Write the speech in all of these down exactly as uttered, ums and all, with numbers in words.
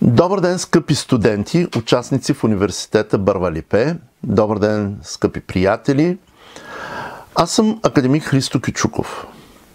Добър ден, скъпи студенти, участници в университета Бървалипе. Добър ден, скъпи приятели. Аз съм академик Христо Кючуков.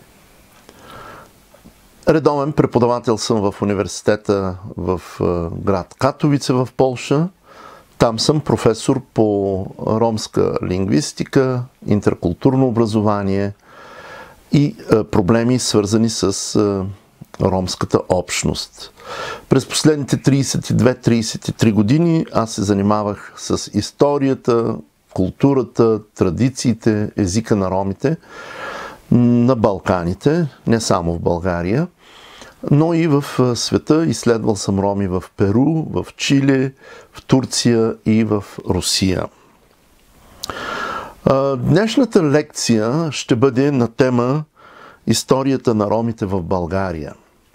Редовен преподавател съм в университета в град Катовице в Полша. Там съм професор по ромска лингвистика, интеркултурно образование и проблеми, свързани с ромската общност. През последните трийсет и две - трийсет и три години аз се занимавах с историята, културата, традициите, езика на ромите на Балканите, не само в България, но и в света. Изследвал съм роми в Перу, в Чили, в Турция и в Русия. Днешната лекция ще бъде на тема историята на ромите в България.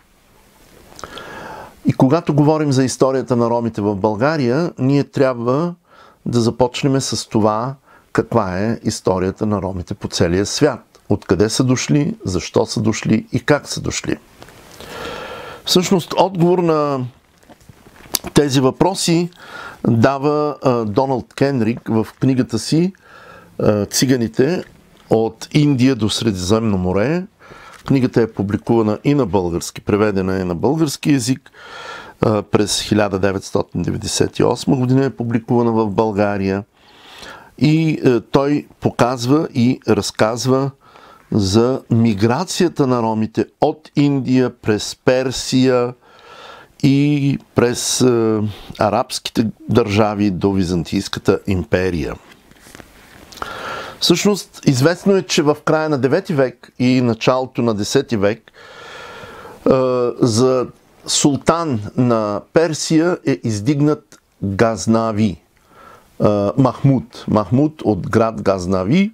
И когато говорим за историята на ромите в България, ние трябва да започнем с това каква е историята на ромите по целия свят. Откъде са дошли, защо са дошли и как са дошли. Всъщност, отговор на тези въпроси дава а, Доналд Кенрик в книгата си а, "Циганите от Индия до Средиземно море". Книгата е публикувана и на български, преведена е на български език. А, през хиляда деветстотин деветдесет и осма година е публикувана в България. И а, той показва и разказва за миграцията на ромите от Индия през Персия и през а, арабските държави до Византийската империя. Всъщност, известно е, че в края на девети век и началото на десети век а, за султан на Персия е издигнат Газнави, а, Махмуд. Махмуд от град Газнави.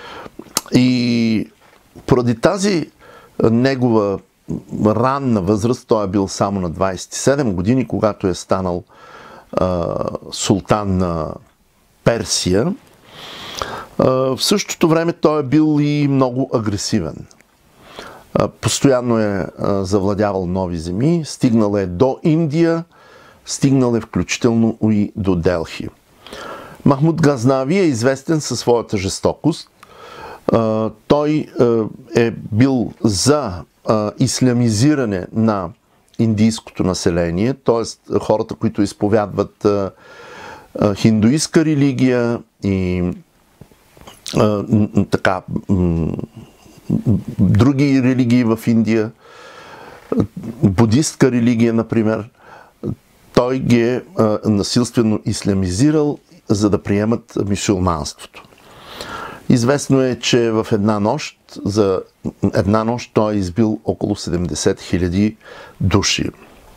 И поради тази негова ранна възраст, той е бил само на двайсет и седем години, когато е станал а, султан на Персия. А, в същото време той е бил и много агресивен. А, постоянно е а, завладявал нови земи, стигнал е до Индия, стигнал е включително и до Делхи. Махмуд Газнави е известен със своята жестокост. Uh, той uh, е бил за uh, ислямизиране на индийското население, т.е. хората, които изповядват uh, uh, хиндуистка религия и uh, така, um, други религии в Индия, будистка религия, например. Той ги е uh, насилствено ислямизирал, за да приемат мюсюлманството. Известно е, че в една нощ, за една нощ той е избил около седемдесет хиляди души.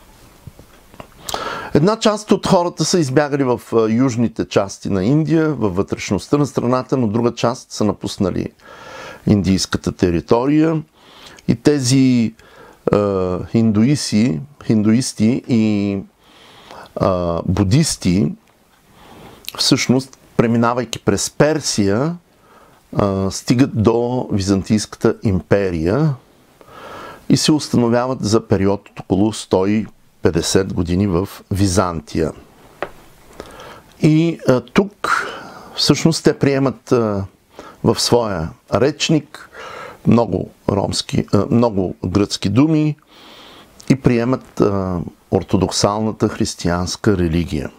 Една част от хората са избягали в южните части на Индия, във вътрешността на страната, но друга част са напуснали индийската територия. И тези е, хиндуиси, хиндуисти и е, будисти, всъщност, преминавайки през Персия, стигат до Византийската империя и се установяват за период от около сто и петдесет години в Византия. И а, тук всъщност те приемат а, в своя речник много ромски, а, много гръцки думи и приемат а, ортодоксалната християнска религия.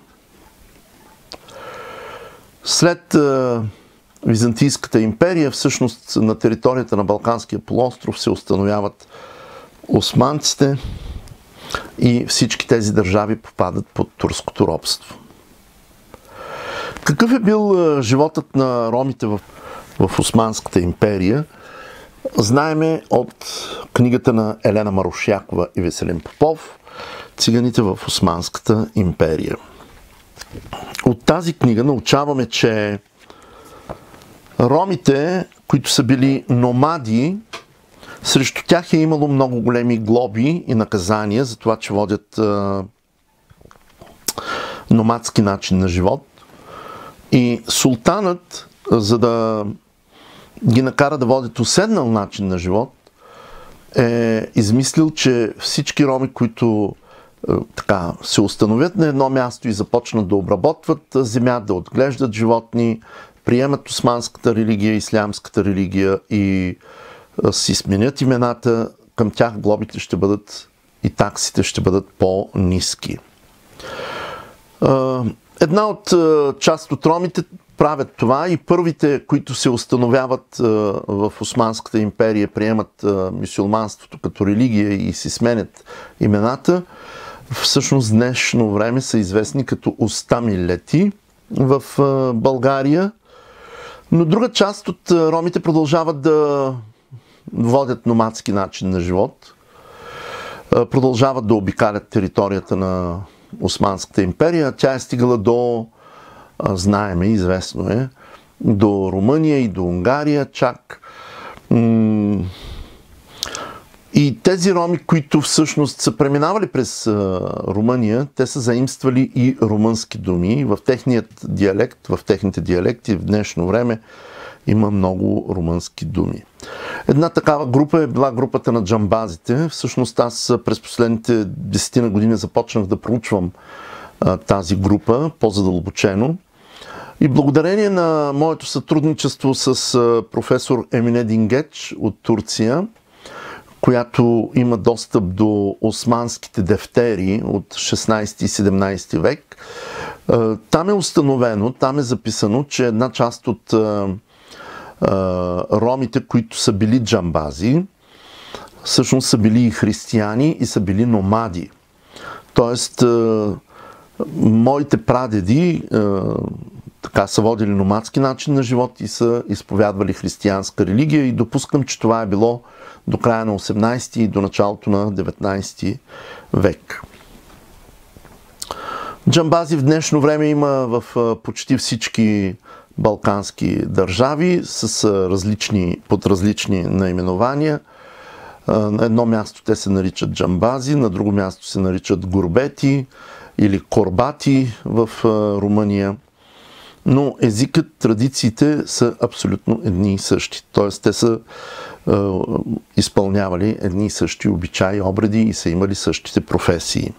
След а, Византийската империя, всъщност на територията на Балканския полуостров се установяват османците и всички тези държави попадат под турското робство. Какъв е бил животът на ромите в, в Османската империя? Знаеме от книгата на Елена Марушякова и Веселин Попов "Циганите в Османската империя". От тази книга научаваме, че ромите, които са били номади, срещу тях е имало много големи глоби и наказания за това, че водят а, номадски начин на живот. И султанът, за да ги накара да водят уседнал начин на живот, е измислил, че всички роми, които така, се установят на едно място и започнат да обработват земя, да отглеждат животни, приемат османската религия, ислямската религия и си сменят имената, към тях глобите ще бъдат и таксите ще бъдат по-ниски. Една от част от ромите правят това и първите, които се установяват в Османската империя, приемат мюсюлманството като религия и си сменят имената, всъщност в днешно време са известни като остамилети в България. Но друга част от ромите продължават да водят номадски начин на живот, продължават да обикалят територията на Османската империя. Тя е стигала до, знаеме, известно е, до Румъния и до Унгария чак. И тези роми, които всъщност са преминавали през Румъния, те са заимствали и румънски думи. В техният диалект, в техните диалекти в днешно време има много румънски думи. Една такава група е била групата на джамбазите. Всъщност аз през последните десетина години започнах да проучвам а, тази група по-задълбочено. И благодарение на моето сътрудничество с а, професор Емине Дингеч от Турция, която има достъп до османските дефтери от шестнайсети и седемнайсети век, а, там е установено, там е записано, че една част от а, ромите, които са били джамбази, всъщност са били и християни и са били номади. Тоест, моите прадеди така са водили номадски начин на живот и са изповядвали християнска религия и допускам, че това е било до края на осемнайсети и до началото на деветнайсети век. Джамбази в днешно време има в почти всички балкански държави с различни, под различни наименования. На едно място те се наричат джамбази, на друго място се наричат гурбети или корбати в Румъния. Но езикът, традициите са абсолютно едни и същи. Тоест те са е, изпълнявали едни и същи обичаи, обреди и са имали същите професии.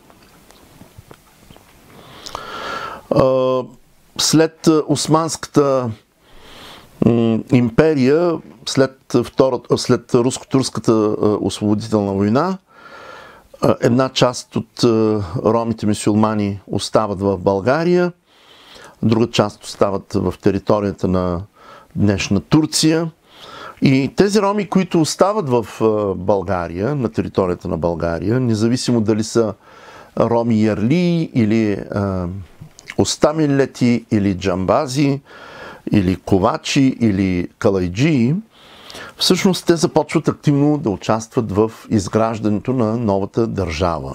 Е, След Османската империя, след, втората, след Руско-турската освободителна война, една част от ромите мюсюлмани остават в България, друга част остават в територията на днешна Турция. И тези роми, които остават в България, на територията на България, независимо дали са роми ярли или остамилети, или джамбази, или ковачи, или калайджии, всъщност те започват активно да участват в изграждането на новата държава.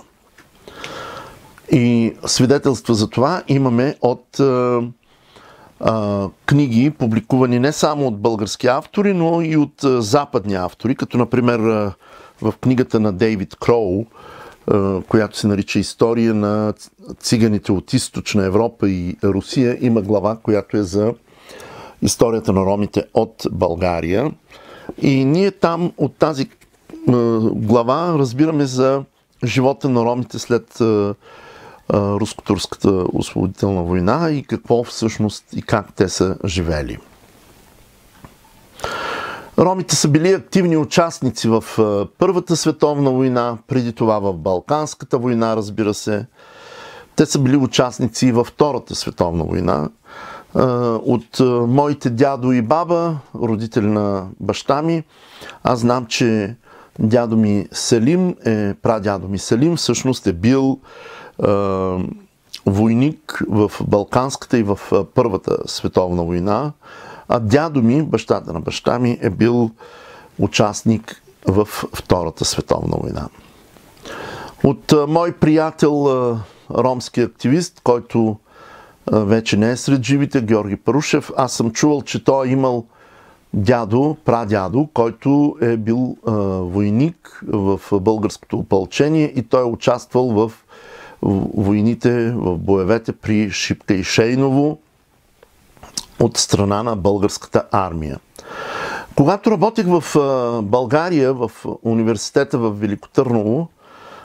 И свидетелства за това имаме от а, а, книги, публикувани не само от български автори, но и от а, западни автори, като например а, в книгата на Дейвид Кроу, която се нарича История на циганите от Източна Европа и Русия, има глава, която е за историята на ромите от България. И ние там от тази глава разбираме за живота на ромите след Руско-турската освободителна война и какво всъщност и как те са живели. Ромите са били активни участници в Първата световна война, преди това в Балканската война, разбира се. Те са били участници и във Втората световна война. От моите дядо и баба, родители на баща ми, аз знам, че дядо ми Селим, е, прадядо ми Селим, всъщност е бил е, войник в Балканската и в Първата световна война. А дядо ми, бащата на баща ми, е бил участник в Втората световна война. От а, мой приятел, а, ромски активист, който а, вече не е сред живите, Георги Парушев, аз съм чувал, че той е имал дядо, прадядо, който е бил а, войник в българското опълчение и той е участвал в войните, в боевете при Шипка и Шейново от страна на българската армия. Когато работех в България, в университета в Велико Търново,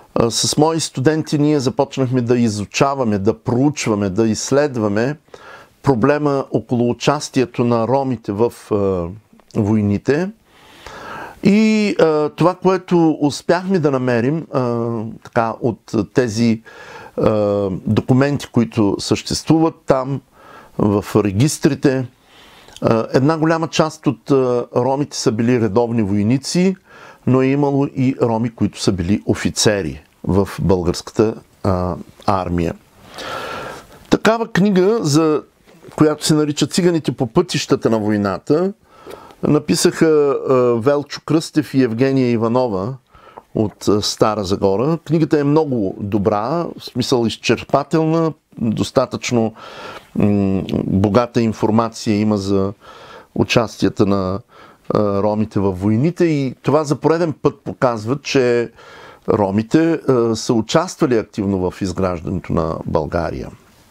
С мои студенти ние започнахме да изучаваме, да проучваме, да изследваме проблема около участието на ромите в войните. И а, това, което успяхме да намерим а, така, от тези а, документи, които съществуват там, в регистрите, а, една голяма част от а, ромите са били редовни войници, но е имало и роми, които са били офицери в българската а, армия. Такава книга, за която се нарича "Циганите по пътищата на войната", написаха а, Велчо Кръстев и Евгения Иванова от а, Стара Загора. Книгата е много добра, в смисъл изчерпателна, достатъчно м- богата информация има за участията на а, ромите във войните, и това за пореден път показва, че ромите а, са участвали активно в изграждането на България.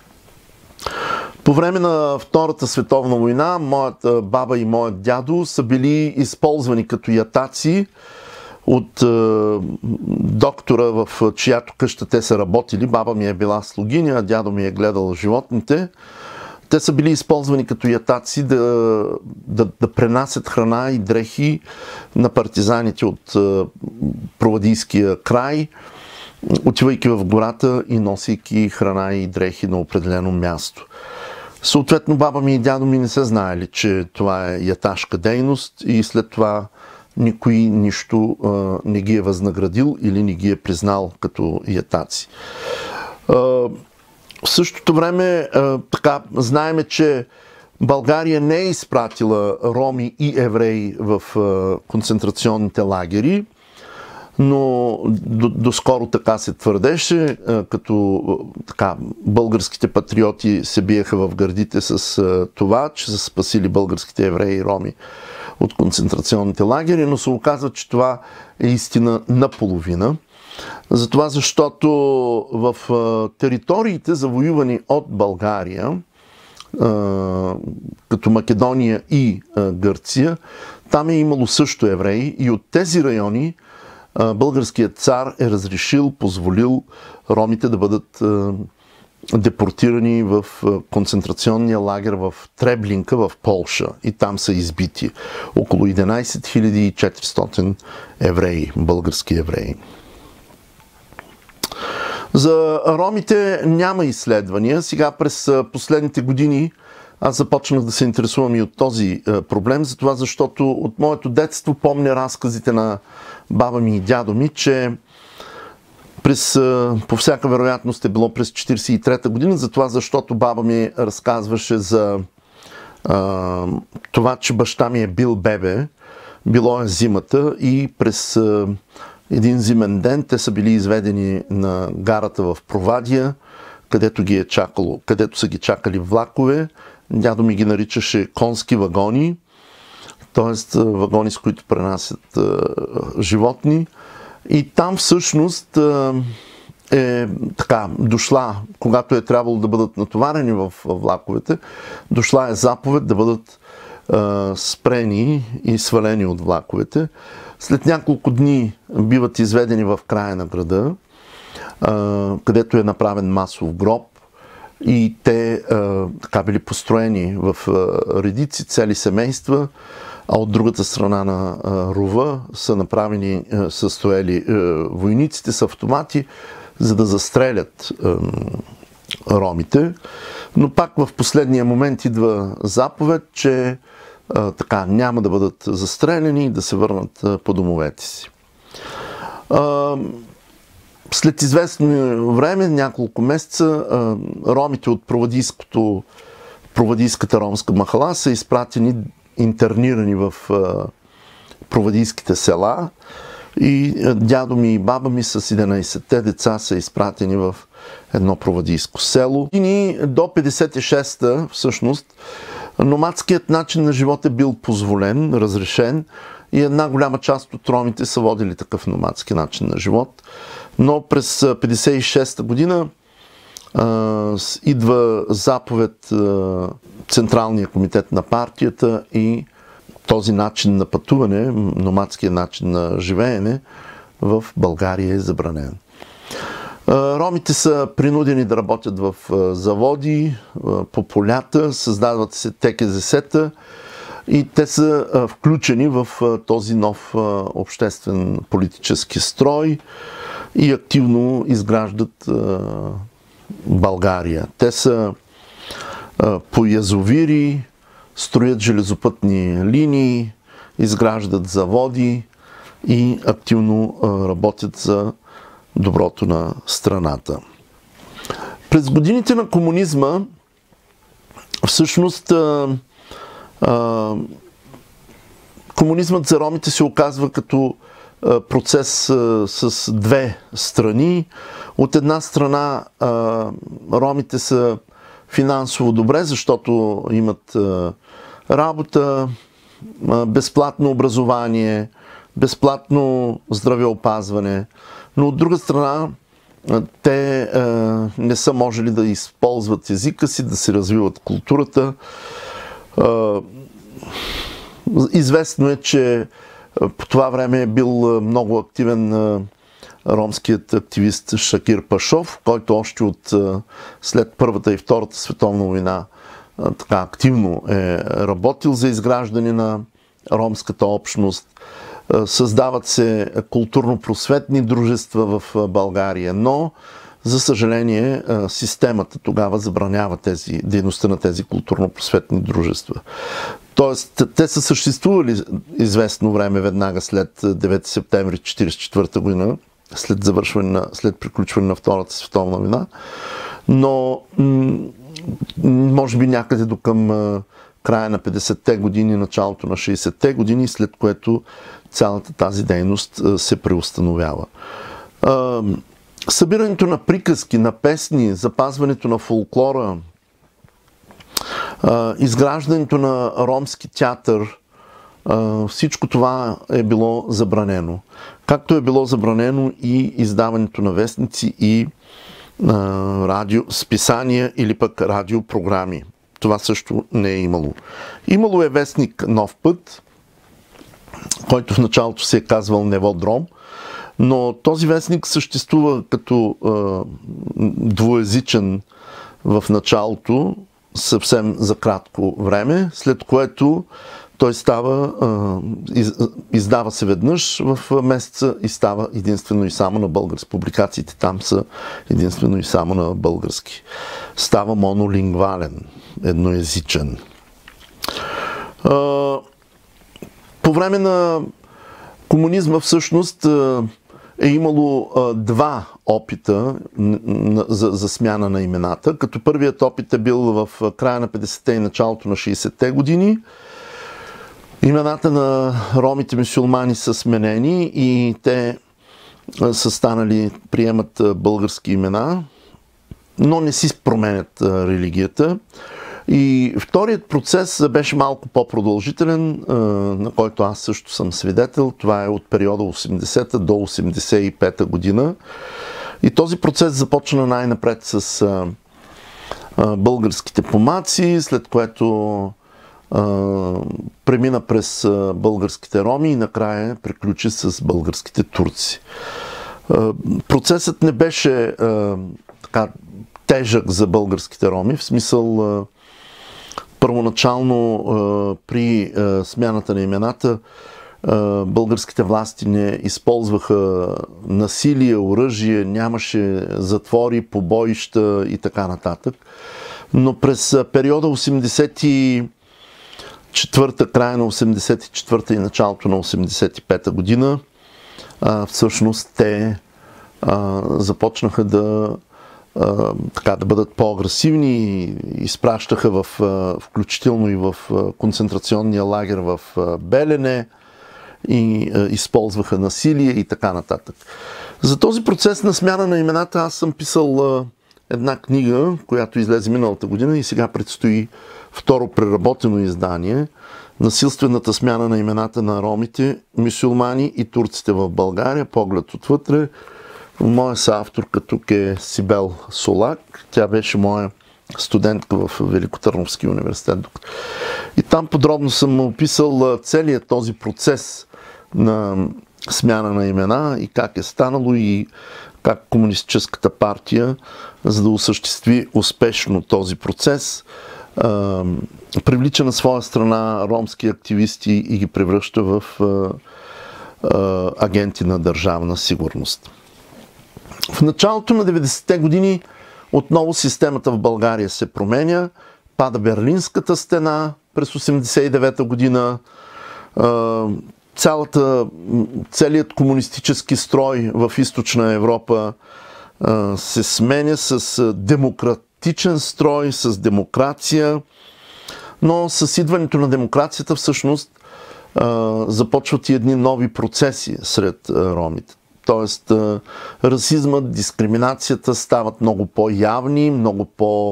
По време на Втората световна война моята баба и моят дядо са били използвани като ятаци от е, доктора, в чиято къща те са работили. Баба ми е била слугиня, а дядо ми е гледал животните. Те са били използвани като ятаци да, да, да пренасят храна и дрехи на партизаните от е, Провадийския край, отивайки в гората и носейки храна и дрехи на определено място. Съответно, баба ми и дядо ми не са знаели, че това е яташка дейност, и след това никой нищо а, не ги е възнаградил или не ги е признал като ятаци. А, в същото време, а, така, знаеме, че България не е изпратила роми и евреи в а, концентрационните лагери, но доскоро до така се твърдеше, като така, българските патриоти се биеха в гърдите с това, че са спасили българските евреи и роми от концентрационните лагери, но се оказва, че това е истина наполовина. Затова, защото в териториите, завоювани от България, като Македония и Гърция, там е имало също евреи, и от тези райони българският цар е разрешил, позволил ромите да бъдат депортирани в концентрационния лагер в Треблинка в Полша, и там са избити около единайсет хиляди и четиристотин евреи, български евреи. За ромите няма изследвания. Сега през последните години аз започнах да се интересувам и от този проблем, затова защото от моето детство помня разказите на баба ми и дядо ми, че през, по всяка вероятност е било през четирийсет и трета година, затова защото баба ми разказваше за а, това, че баща ми е бил бебе, било е зимата, и през а, един зимен ден те са били изведени на гарата в Провадия, където, ги е чакало, където са ги чакали влакове. Дядо ми ги наричаше конски вагони, т.е. вагони, с които пренасят а, животни. И там всъщност а, е така, дошла, когато е трябвало да бъдат натоварени в влаковете, дошла е заповед да бъдат а, спрени и свалени от влаковете. След няколко дни биват изведени в края на града, а, където е направен масов гроб, и те а, така били построени в а, редици, цели семейства, а от другата страна на а, рова са направени, а, са стояли а, войниците с автомати, за да застрелят а, ромите. Но пак в последния момент идва заповед, че а, така няма да бъдат застреляни и да се върнат а, по домовете си. А, След известно време, няколко месеца, ромите от Провадийската ромска махала са изпратени, интернирани в провадийските села, и дядо ми и баба ми с единайсетте деца са изпратени в едно провадийско село. И до петдесет и шеста всъщност номадският начин на живот е бил позволен, разрешен, и една голяма част от ромите са водили такъв номадски начин на живот. Но през петдесет и шеста година а, идва заповед а, Централния комитет на партията, и този начин на пътуване, номадския начин на живеене в България е забранен. Ромите са принудени да работят в заводи, по полята, създават се те ке зе есе-та и те са включени в този нов обществен политически строй и активно изграждат България. Те са по язовири, строят железопътни линии, изграждат заводи и активно работят за доброто на страната. През годините на комунизма всъщност а, а, комунизмът за ромите се оказва като а, процес а, с две страни. От една страна а, ромите са финансово добре, защото имат а, работа, а, безплатно образование, безплатно здравеопазване, но от друга страна те а, не са можели да използват езика си, да се развиват културата. А, известно е, че по това време е бил много активен а, ромският активист Шакир Пашов, който още от а, след Първата и Втората световна война а, така активно е работил за изграждане на ромската общност. Създават се културно-просветни дружества в България, но, за съжаление, системата тогава забранява тези, дейността на тези културно-просветни дружества. Тоест, те са съществували известно време веднага след девети септември хиляда деветстотин четиридесет и четвърта година, след, завършване на, след приключване на Втората световна война, но може би някъде до към края на петдесетте години, началото на шейсетте години, след което цялата тази дейност се преустановява. Събирането на приказки, на песни, запазването на фолклора, изграждането на ромски театър, всичко това е било забранено. Както е било забранено и издаването на вестници и радио, списания или пък радиопрограми. Това също не е имало. Имало е вестник Нов път, който в началото се е казвал Неводром, но този вестник съществува като е, двуезичен в началото, съвсем за кратко време, след което той става, е, из, издава се веднъж в месеца и става единствено и само на български. Публикациите там са единствено и само на български. Става монолингвален, едноезичен. Е, по време на комунизма всъщност е имало два опита за, за смяна на имената, като първият опит е бил в края на петдесетте и началото на шейсетте години. Имената на ромите мюсюлмани са сменени и те са станали, приемат български имена, но не си променят религията. И вторият процес беше малко по-продължителен, на който аз също съм свидетел. Това е от периода осемдесета до осемдесет и пета година. И този процес започна най-напред с българските помаци, след което премина през българските роми и накрая приключи с българските турци. Процесът не беше така тежък за българските роми, в смисъл първоначално при смяната на имената българските власти не използваха насилие, оръжие, нямаше затвори, побоища и така нататък. Но през периода осемдесет и четвърта, края на осемдесет и четвърта и началото на осемдесет и пета година, всъщност те започнаха да така да бъдат по-агресивни и изпращаха в, включително и в концентрационния лагер в Белене и използваха насилие и така нататък. За този процес на смяна на имената аз съм писал една книга, която излезе миналата година и сега предстои второ преработено издание. Насилствената смяна на имената на ромите, мюсюлмани и турците в България, поглед отвътре. Моя съавторка тук е Сибел Солак. Тя беше моя студентка в Великотърновския университет. И там подробно съм описал целият този процес на смяна на имена и как е станало и как Комунистическата партия, за да осъществи успешно този процес, привлича на своя страна ромски активисти и ги превръща в агенти на държавна сигурност. В началото на деветдесетте години отново системата в България се променя, пада Берлинската стена през осемдесет и девета година, цялата, целият комунистически строй в източна Европа се сменя с демократичен строй, с демокрация, но с идването на демокрацията всъщност започват и едни нови процеси сред ромите. Тоест, расизмът, дискриминацията стават много по-явни, много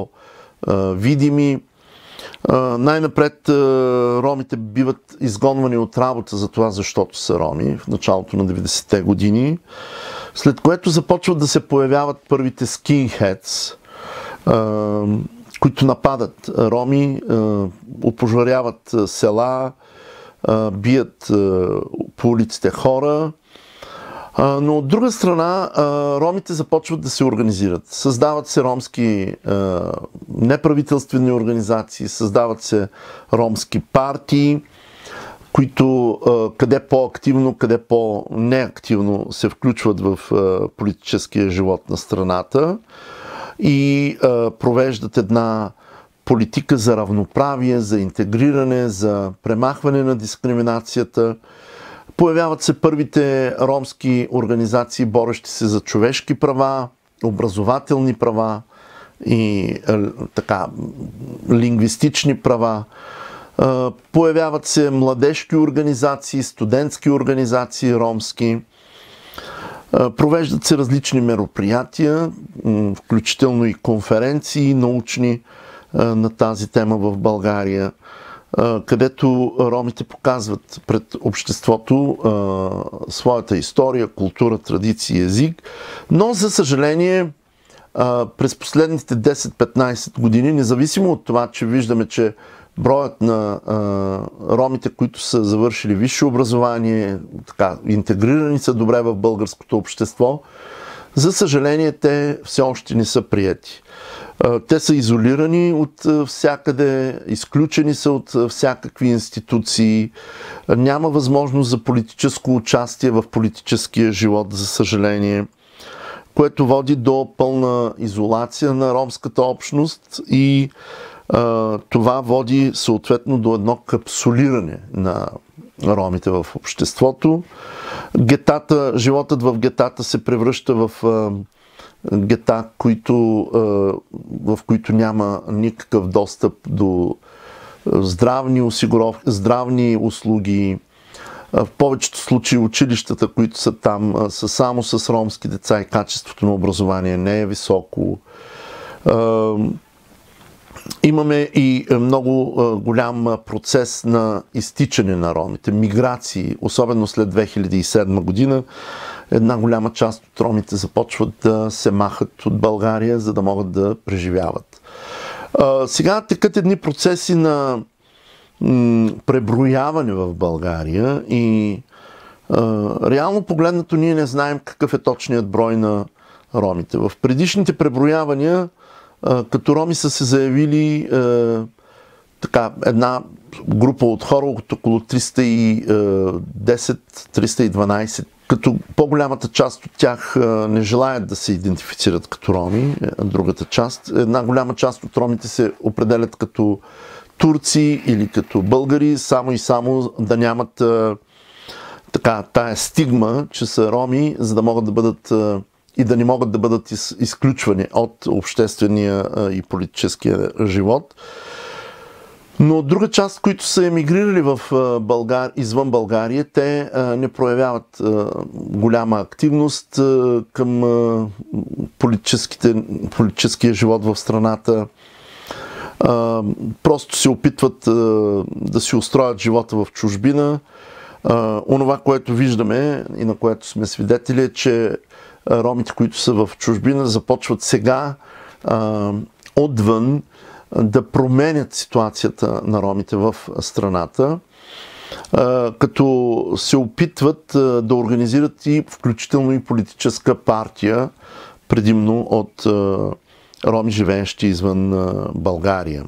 по-видими. Най-напред ромите биват изгонвани от работа за това, защото са роми в началото на деветдесетте години, след което започват да се появяват първите скинхедс, които нападат роми, опожаряват села, бият по улиците хора. Но от друга страна, ромите започват да се организират. Създават се ромски неправителствени организации, създават се ромски партии, които къде по-активно, къде по-неактивно се включват в политическия живот на страната и провеждат една политика за равноправие, за интегриране, за премахване на дискриминацията. Появяват се първите ромски организации, борещи се за човешки права, образователни права и така, лингвистични права. Появяват се младежки организации, студентски организации ромски. Провеждат се различни мероприятия, включително и конференции научни на тази тема в България, където ромите показват пред обществото а, своята история, култура, традиции, език. Но, за съжаление, а, през последните десет-петнайсет години, независимо от това, че виждаме, че броят на а, ромите, които са завършили висше образование, така, интегрирани са добре в българското общество, за съжаление, те все още не са приети. Те са изолирани от всякъде, изключени са от всякакви институции, няма възможност за политическо участие в политическия живот, за съжаление, което води до пълна изолация на ромската общност и а, това води съответно до едно капсулиране на ромите в обществото. Гетата, животът в гетата се превръща в а, гета, които, в които няма никакъв достъп до здравни осигуровки, здравни услуги. В повечето случаи училищата, които са там, са само с ромски деца и качеството на образование не е високо. Имаме и много голям процес на изтичане на ромите, миграции, особено след две хиляди и седма година. Една голяма част от ромите започват да се махат от България, за да могат да преживяват. Сега текат едни процеси на преброяване в България и реално погледнато ние не знаем какъв е точният брой на ромите. В предишните преброявания като роми са се заявили така, една група от хора от около триста и десет до триста и дванайсет, като по-голямата част от тях не желаят да се идентифицират като роми, другата част, една голяма част от ромите се определят като турци или като българи, само и само да нямат така, тая стигма, че са роми, за да могат да бъдат и да не могат да бъдат из, изключвани от обществения а, и политическия живот. Но от друга част, които са емигрирали в а, Българ... извън България, те а, не проявяват а, голяма активност а, към а, политическия живот в страната. А, просто се опитват а, да си устроят живота в чужбина. А, онова, което виждаме и на което сме свидетели, е, че ромите, които са в чужбина, започват сега а, отвън да променят ситуацията на ромите в страната. като се опитват да организират и включително и политическа партия, предимно от роми, живеещи извън България.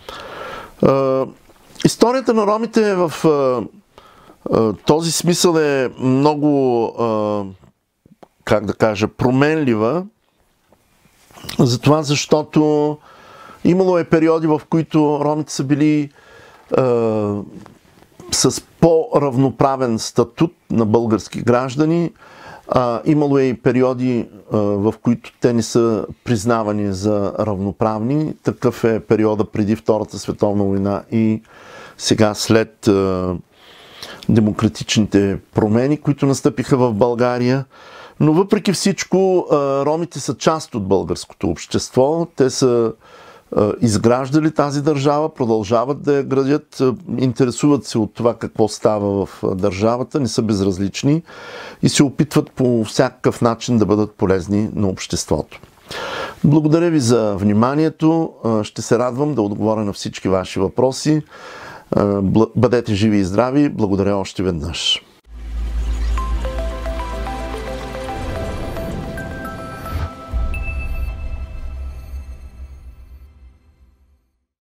Историята на ромите в този смисъл е много, как да кажа, променлива, затова защото имало е периоди, в които ромите са били с по-равноправен статут на български граждани. А, имало е и периоди, а, в които те не са признавани за равноправни. Такъв е периода преди Втората световна война и сега след а, демократичните промени, които настъпиха в България. Но въпреки всичко, а, ромите са част от българското общество. Те са изграждали тази държава, продължават да я градят, интересуват се от това какво става в държавата, не са безразлични и се опитват по всякакъв начин да бъдат полезни на обществото. Благодаря ви за вниманието. Ще се радвам да отговоря на всички ваши въпроси. Бъдете живи и здрави. Благодаря още веднъж.